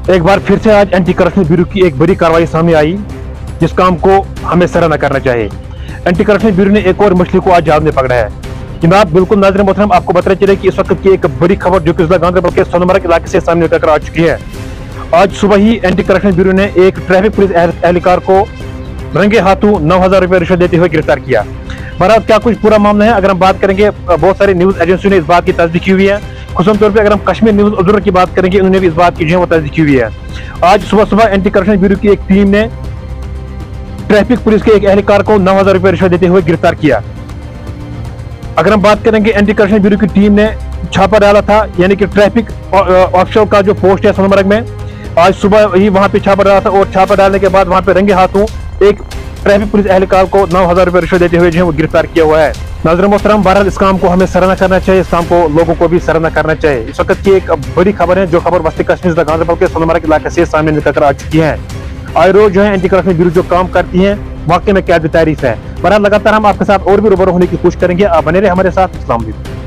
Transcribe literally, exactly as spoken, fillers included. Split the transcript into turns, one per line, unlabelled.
एक बार फिर से आज एंटी करप्शन ब्यूरो की एक बड़ी कार्रवाई सामने आई, जिस काम को हमें सराहना करना चाहिए। एंटी करप्शन ब्यूरो ने एक और मछली को आज जाल में पकड़ा है। जनाब बिल्कुल नाज़रीन मोहतरम, आपको बताना चाहिए कि इस वक्त की एक बड़ी खबर जो कि जिला गांधरबल के सोनमर्ग इलाके से सामने निकल आ चुकी है। आज सुबह ही एंटी करप्शन ब्यूरो ने एक ट्रैफिक पुलिस एहलकार को रंगे हाथों नौ हजार रुपए रिश्वत देते हुए गिरफ्तार किया। बहरहाल क्या कुछ पूरा मामला है, अगर हम बात करेंगे, बहुत सारी न्यूज एजेंसियों ने इस बात की तस्दीक की हुई है। खुसूम तौर पर अगर हम कश्मीर न्यूज ऑब्जर्वर की बात करेंगे, उन्होंने भी इस बात की जो है वो तस्दीक की हुई है। आज सुबह सुबह एंटी करप्शन ब्यूरो की एक टीम ने ट्रैफिक पुलिस के एक एहलकार को नौ हजार रुपए रिश्वत देते हुए गिरफ्तार किया। अगर हम बात करेंगे, एंटी करप्शन ब्यूरो की टीम ने छापा डाला था, यानी कि ट्रैफिक ऑफिसर का जो पोस्ट है सोनमर्ग में, आज सुबह ही वहां पे छापा डाला था और छापा डालने के बाद वहां पे रंगे हाथों एक ट्रैफिक पुलिस एहलकार को नौ हजार रुपए रिश्वत देते हुए जो है वो गिरफ्तार किया हुआ है। नाज़रीन मोहतरम, बहरहाल इस काम को हमें सराहना करना चाहिए, इस काम को लोगों को भी सराहना करना चाहिए। इस वक्त की एक बड़ी खबर है, जो खबर वस्ती कश्मीर जिला गांधरबल के सोनमर्ग इलाके से सामने निकल कर आ चुकी है। आए रोज जो है एंटी करप्शन ब्यूरो जो काम करती है, वाकई में क्या तारीफ है। बहरहाल लगातार हम आपके साथ और भी रूबरू होने की कोशिश करेंगे। आप बने रहे हमारे साथ। अस्सलाम वालेकुम।